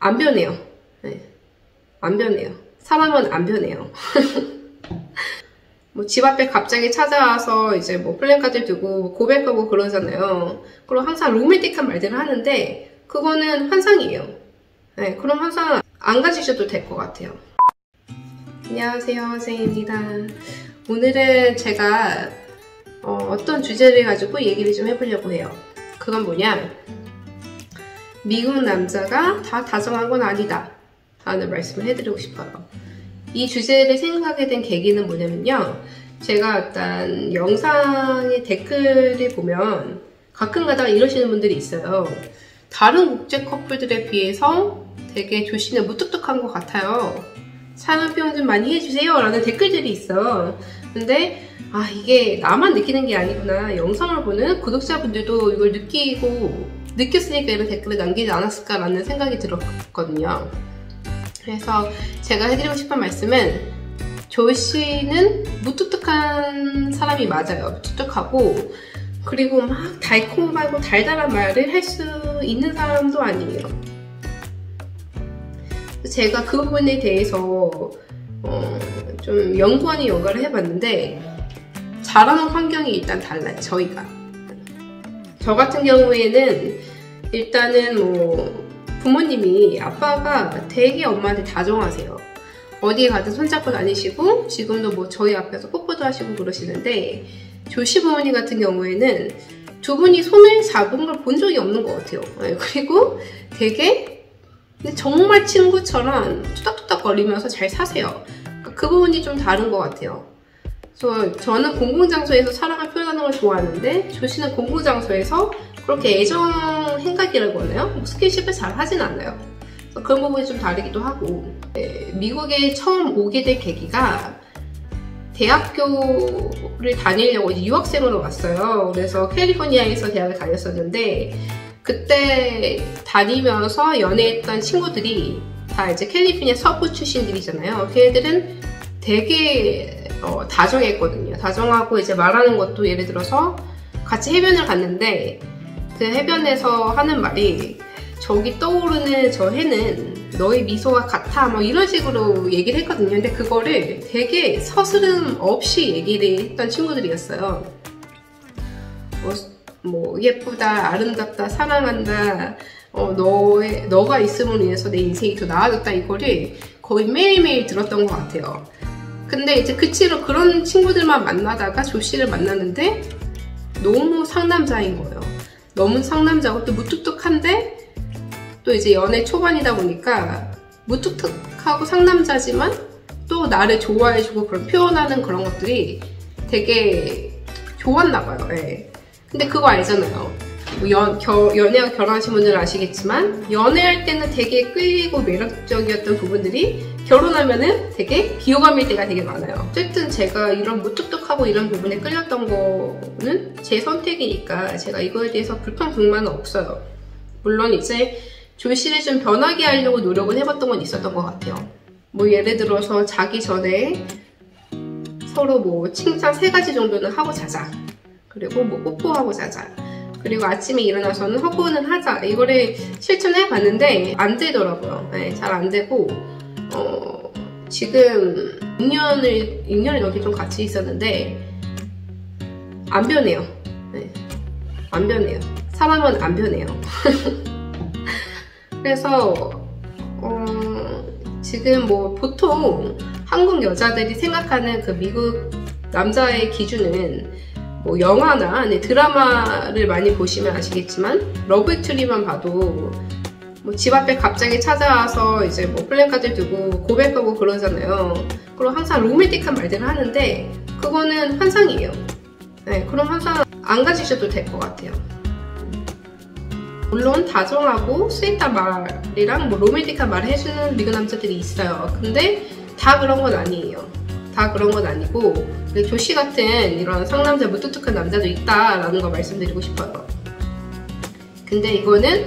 안 변해요. 네. 안 변해요. 사람은 안 변해요. 뭐 집 앞에 갑자기 찾아와서 이제 뭐 플랜카드 두고 고백하고 그러잖아요. 그럼 항상 로맨틱한 말들을 하는데 그거는 환상이에요. 네, 그럼 항상 안 가지셔도 될 것 같아요. 안녕하세요, 세이입니다. 오늘은 제가 어떤 주제를 가지고 얘기를 좀 해보려고 해요. 그건 뭐냐, 미국 남자가 다 다정한 건 아니다 라는 말씀을 해드리고 싶어요. 이 주제를 생각하게 된 계기는 뭐냐면요, 제가 일단 영상의 댓글을 보면 가끔 가다가 이러시는 분들이 있어요. 다른 국제 커플들에 비해서 되게 조씨는 무뚝뚝한 것 같아요. 사랑 표현 좀 많이 해주세요 라는 댓글들이 있어. 근데 이게 나만 느끼는 게 아니구나, 영상을 보는 구독자분들도 이걸 느꼈으니까 이런 댓글을 남기지 않았을까 라는 생각이 들었거든요. 그래서 제가 해드리고 싶은 말씀은, 조씨는 무뚝뚝한 사람이 맞아요. 무뚝뚝하고, 그리고 막 달콤하고 달달한 말을 할 수 있는 사람도 아니에요. 제가 그 부분에 대해서 좀 연구하는 연구를 해봤는데, 자라는 환경이 일단 달라요. 저 같은 경우에는 일단은 뭐 부모님이, 아빠가 되게 엄마한테 다정하세요. 어디에 가든 손잡고 다니시고, 지금도 뭐 저희 앞에서 뽀뽀도 하시고 그러시는데, 조씨 부모님 같은 경우에는 두 분이 손을 잡은 걸 본 적이 없는 것 같아요. 그리고 되게 정말 친구처럼 투닥투닥 거리면서 잘 사세요. 그 부분이 좀 다른 것 같아요. 그래서 저는 공공장소에서 사랑을 표현하는 걸 좋아하는데, 조씨는 공공장소에서 그렇게 애정 행각이라고 하나요? 스킨십을 잘 하진 않아요. 그래서 그런 부분이 좀 다르기도 하고, 미국에 처음 오게 될 계기가, 대학교를 다니려고 이제 유학생으로 왔어요. 그래서 캘리포니아에서 대학을 다녔었는데, 그때 다니면서 연애했던 친구들이 다 이제 캘리포니아 서부 출신들이잖아요. 걔네들은 되게 다정했거든요. 다정하고, 이제 말하는 것도 예를 들어서 같이 해변을 갔는데 그 해변에서 하는 말이, 저기 떠오르는 저 해는 너의 미소와 같아, 뭐 이런 식으로 얘기를 했거든요. 근데 그거를 되게 서스름 없이 얘기를 했던 친구들이었어요. 뭐 예쁘다, 아름답다, 사랑한다, 너가 있음으로 인해서 내 인생이 더 나아졌다, 이거를 거의 매일매일 들었던 것 같아요. 근데 이제 그런 친구들만 만나다가 조씨를 만났는데 너무 상남자인 거예요. 너무 상남자고 또 무뚝뚝한데, 또 이제 연애 초반이다 보니까 무뚝뚝하고 상남자지만 또 나를 좋아해주고 그런 표현하는 그런 것들이 되게 좋았나 봐요. 네. 근데 그거 알잖아요. 뭐 연애하고 결혼하신 분들은 아시겠지만, 연애할 때는 되게 끌리고 매력적이었던 부분들이 결혼하면은 되게 비호감일 때가 되게 많아요. 어쨌든 제가 이런 무뚝뚝하고 이런 부분에 끌렸던 거는 제 선택이니까 제가 이거에 대해서 불평불만은 없어요. 물론 이제 조씨를 좀 변하게 하려고 노력을 해봤던 건 있었던 것 같아요. 뭐 예를 들어서 자기 전에 서로 뭐 칭찬 3가지 정도는 하고 자자, 그리고 뭐 뽀뽀하고 자자, 그리고 아침에 일어나서는 허구는 하자, 이거를 실천해 봤는데 안 되더라고요. 네, 잘 안 되고, 지금 6년을 넘게 좀 같이 있었는데 안 변해요. 네, 안 변해요. 사람은 안 변해요. 그래서 지금 뭐 보통 한국 여자들이 생각하는 그 미국 남자의 기준은, 뭐 영화나 드라마를 많이 보시면 아시겠지만, 러브 액츄얼리만 봐도 뭐 집 앞에 갑자기 찾아와서 이제 뭐 플랜카드 두고 고백하고 그러잖아요. 그럼 항상 로맨틱한 말들을 하는데 그거는 환상이에요. 네, 그럼 항상 안 가지셔도 될 것 같아요. 물론 다정하고 스윗한 말이랑 뭐 로맨틱한 말을 해주는 미국 남자들이 있어요. 근데 다 그런 건 아니에요. 다 그런 건 아니고, 조씨 같은 이런 상남자 무뚝뚝한 남자도 있다라는 거 말씀드리고 싶어요. 근데 이거는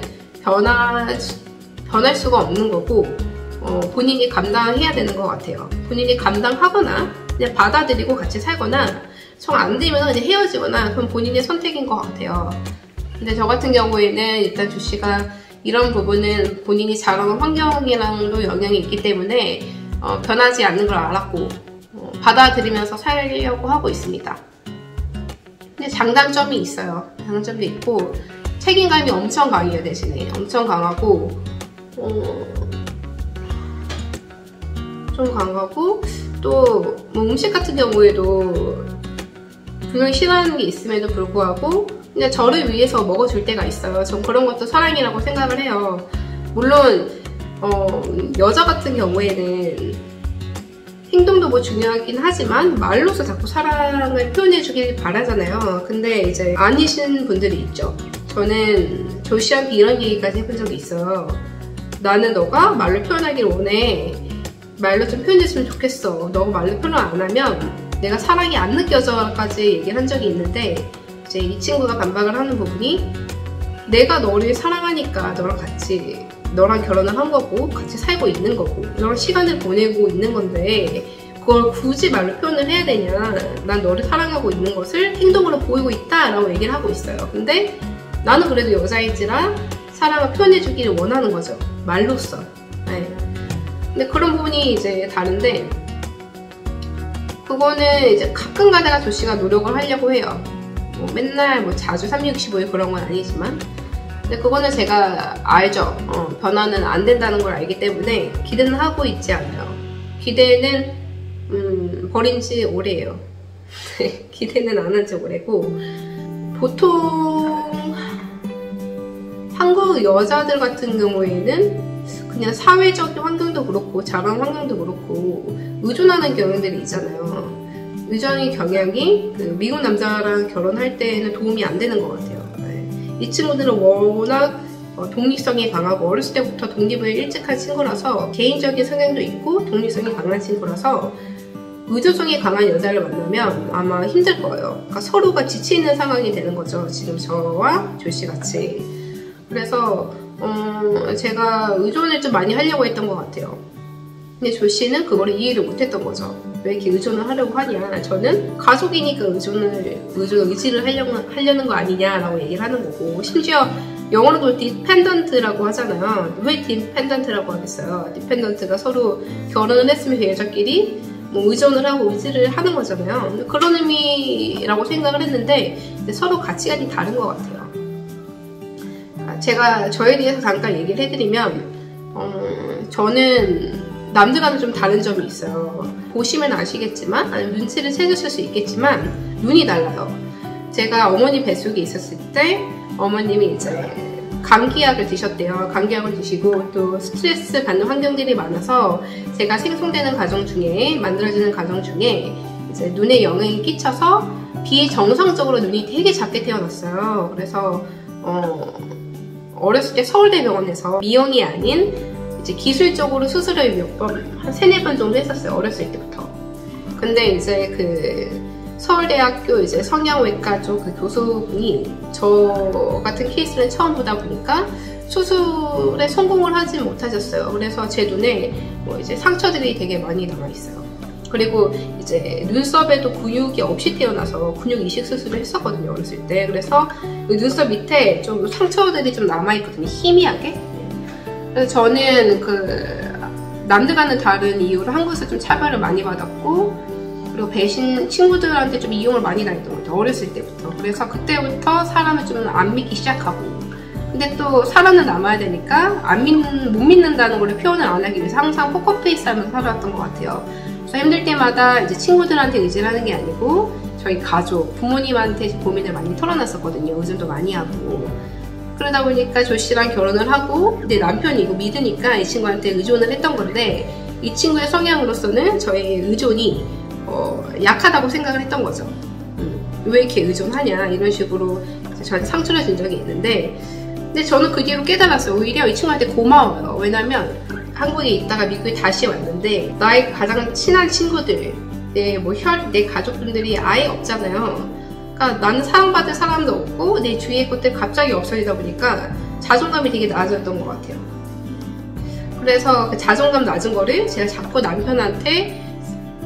변할 수가 없는 거고, 본인이 감당해야 되는 것 같아요. 본인이 감당하거나 그냥 받아들이고 같이 살거나, 정 안 되면 그냥 헤어지거나, 그건 본인의 선택인 것 같아요. 근데 저 같은 경우에는 일단 조씨가 이런 부분은 본인이 자라온 환경이랑도 영향이 있기 때문에 변하지 않는 걸 알았고 받아들이면서 살려고 하고 있습니다. 근데 장단점이 있어요. 장단점도 있고 책임감이 엄청 강해요. 대신에 엄청 강하고 좀 강하고 또 뭐 음식 같은 경우에도 분명히 싫어하는 게 있음에도 불구하고 그냥 저를 위해서 먹어줄 때가 있어요. 전 그런 것도 사랑이라고 생각을 해요. 물론 여자 같은 경우에는 행동도 뭐 중요하긴 하지만 말로서 자꾸 사랑을 표현해주길 바라잖아요. 근데 이제 아니신 분들이 있죠. 저는 조씨한테 이런 얘기까지 해본 적이 있어요. 나는 너가 말로 표현하길 원해. 말로 좀 표현했으면 좋겠어. 너가 말로 표현 안 하면 내가 사랑이 안 느껴져까지 얘기를 한 적이 있는데 이제 이 친구가 반박을 하는 부분이 내가 너를 사랑하니까 너랑 결혼을 한 거고 같이 살고 있는 거고 너랑 시간을 보내고 있는 건데 그걸 굳이 말로 표현을 해야 되냐. 난 너를 사랑하고 있는 것을 행동으로 보이고 있다 라고 얘기를 하고 있어요. 근데 나는 그래도 여자인지라 사랑을 표현해주기를 원하는 거죠. 말로써. 네. 근데 그런 부분이 이제 다른데 그거는 이제 가끔 가다가 조씨가 노력을 하려고 해요. 뭐 맨날 뭐 자주 365일 그런 건 아니지만 근데 그거는 제가 알죠. 변화는 안 된다는 걸 알기 때문에 기대는 하고 있지 않아요. 기대는 버린 지 오래예요. 기대는 안 한 지 오래고 보통 한국 여자들 같은 경우에는 그냥 사회적 환경도 그렇고 자란 환경도 그렇고 의존하는 경향들이 있잖아요. 의존의 경향이 그 미국 남자랑 결혼할 때는 도움이 안 되는 것 같아요. 네. 이 친구들은 워낙 독립성이 강하고 어렸을 때부터 독립을 일찍 한 친구라서 개인적인 성향도 있고 독립성이 강한 친구라서 의존성이 강한 여자를 만나면 아마 힘들 거예요. 그러니까 서로가 지치는 상황이 되는 거죠. 지금 저와 조씨 같이. 그래서 제가 의존을 좀 많이 하려고 했던 것 같아요. 근데 조씨는 그걸 이해를 못했던 거죠. 왜 이렇게 의존을 하려고 하냐. 저는 가족이니까 의지를 하려는 거 아니냐라고 얘기를 하는 거고 심지어 영어로도 디펜던트라고 하잖아요. 왜 디펜던트라고 하겠어요. 디펜던트가 서로 결혼을 했으면 그 여자끼리 뭐 의존을 하고 의지를 하는 거잖아요. 그런 의미라고 생각을 했는데 서로 가치관이 다른 것 같아요. 제가 저에 대해서 잠깐 얘기를 해드리면 저는 남들과는 좀 다른 점이 있어요. 보시면 아시겠지만 아니면 눈치를 채주실 수 있겠지만 눈이 달라요. 제가 어머니 뱃속에 있었을 때 어머님이 이제 감기약을 드셨대요. 감기약을 드시고 또 스트레스 받는 환경들이 많아서 제가 생성되는 가정 중에 만들어지는 가정 중에 이제 눈에 영향이 끼쳐서 비정상적으로 눈이 되게 작게 태어났어요. 그래서 어렸을 때 서울대병원에서 미용이 아닌 이제 기술적으로 수술을 몇 번, 한 3-4번 정도 했었어요. 어렸을 때부터. 근데 이제 그 서울대학교 이제 성형외과 쪽 그 교수분이 저 같은 케이스를 처음 보다 보니까 수술에 성공을 하지 못하셨어요. 그래서 제 눈에 뭐 이제 상처들이 되게 많이 남아있어요. 그리고 이제 눈썹에도 근육이 없이 태어나서 근육 이식 수술을 했었거든요. 어렸을 때. 그래서 눈썹 밑에 좀 상처들이 좀 남아있거든요. 희미하게. 그래서 저는 그 남들과는 다른 이유로 한국에서 좀 차별을 많이 받았고 그리고 배신 친구들한테 좀 이용을 많이 당했던 것 같아요. 어렸을 때부터. 그래서 그때부터 사람을 좀 안 믿기 시작하고 근데 또 사람은 남아야 되니까 못 믿는다는 걸 표현을 안 하기 위해서 항상 포커페이스 하면서 살아왔던 것 같아요. 그래서 힘들 때마다 이제 친구들한테 의지를 하는 게 아니고 저희 가족, 부모님한테 고민을 많이 털어놨었거든요. 의존도 많이 하고. 그러다 보니까 조씨랑 결혼을 하고 내 남편이 이거 믿으니까 이 친구한테 의존을 했던 건데 이 친구의 성향으로서는 저의 의존이 약하다고 생각을 했던 거죠. 왜 이렇게 의존하냐 이런 식으로 저한테 상처를 준 적이 있는데 근데 저는 그 뒤로 깨달았어요. 오히려 이 친구한테 고마워요. 왜냐면 한국에 있다가 미국에 다시 왔는데 나의 가장 친한 친구들 내 가족분들이 아예 없잖아요. 그러니까 나는 사랑받을 사람도 없고 내 주위의 것들 갑자기 없어지다 보니까 자존감이 되게 낮아졌던 것 같아요. 그래서 그 자존감 낮은 거를 제가 자꾸 남편한테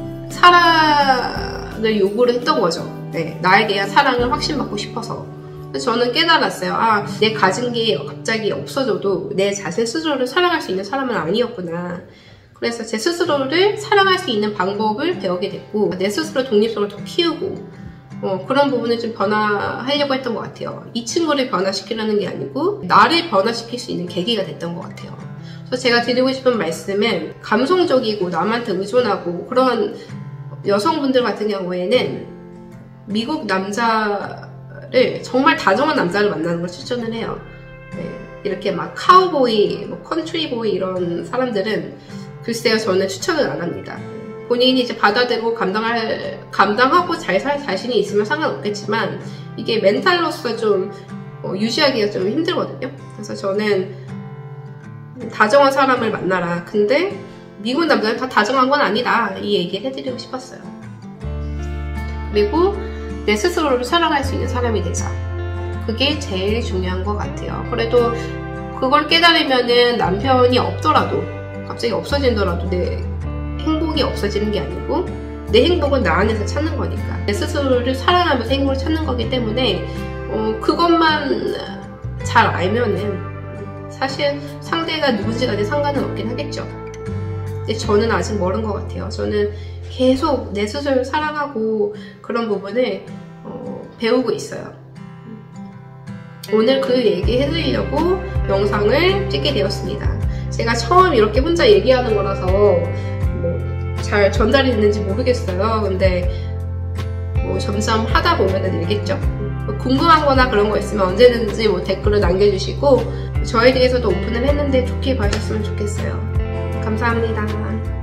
사랑을 요구를 했던 거죠. 네, 나에 대한 사랑을 확신받고 싶어서. 그래서 저는 깨달았어요. 아, 내 가진 게 갑자기 없어져도 내 자신 스스로를 사랑할 수 있는 사람은 아니었구나. 그래서 제 스스로를 사랑할 수 있는 방법을 배우게 됐고, 내 스스로 독립성을 더 키우고, 그런 부분을 좀 변화하려고 했던 것 같아요. 이 친구를 변화시키려는 게 아니고 나를 변화시킬 수 있는 계기가 됐던 것 같아요. 그래서 제가 드리고 싶은 말씀은, 감성적이고 남한테 의존하고 그런 여성분들 같은 경우에는 미국 남자를, 정말 다정한 남자를 만나는 걸 추천을 해요. 네, 이렇게 막 카우보이, 뭐 컨트리보이 이런 사람들은 글쎄요, 저는 추천을 안 합니다. 본인이 이제 받아들이고 감당하고 잘 살 자신이 있으면 상관없겠지만, 이게 멘탈로서 좀 유지하기가 좀 힘들거든요. 그래서 저는 다정한 사람을 만나라. 근데 미국 남자는 다 다정한 건 아니다. 이 얘기를 해드리고 싶었어요. 그리고 내 스스로를 사랑할 수 있는 사람이 되자. 그게 제일 중요한 것 같아요. 그래도 그걸 깨달으면은 남편이 없더라도, 갑자기 없어진더라도 내 행복이 없어지는 게 아니고 내 행복은 나 안에서 찾는 거니까, 내 스스로를 사랑하면서 행복을 찾는 거기 때문에 그것만 잘 알면은 사실 상대가 누군지 간에 상관은 없긴 하겠죠. 근데 저는 아직 멀은 것 같아요. 저는 계속 내 스스로를 사랑하고 그런 부분을 배우고 있어요. 오늘 그 얘기 해드리려고 영상을 찍게 되었습니다. 제가 처음 이렇게 혼자 얘기하는 거라서 잘 전달이 됐는지 모르겠어요. 근데 점점 하다 보면 늘겠죠. 궁금한 거나 그런 거 있으면 언제든지 댓글을 남겨주시고, 저에 대해서도 오픈을 했는데 좋게 봐주셨으면 좋겠어요. 감사합니다.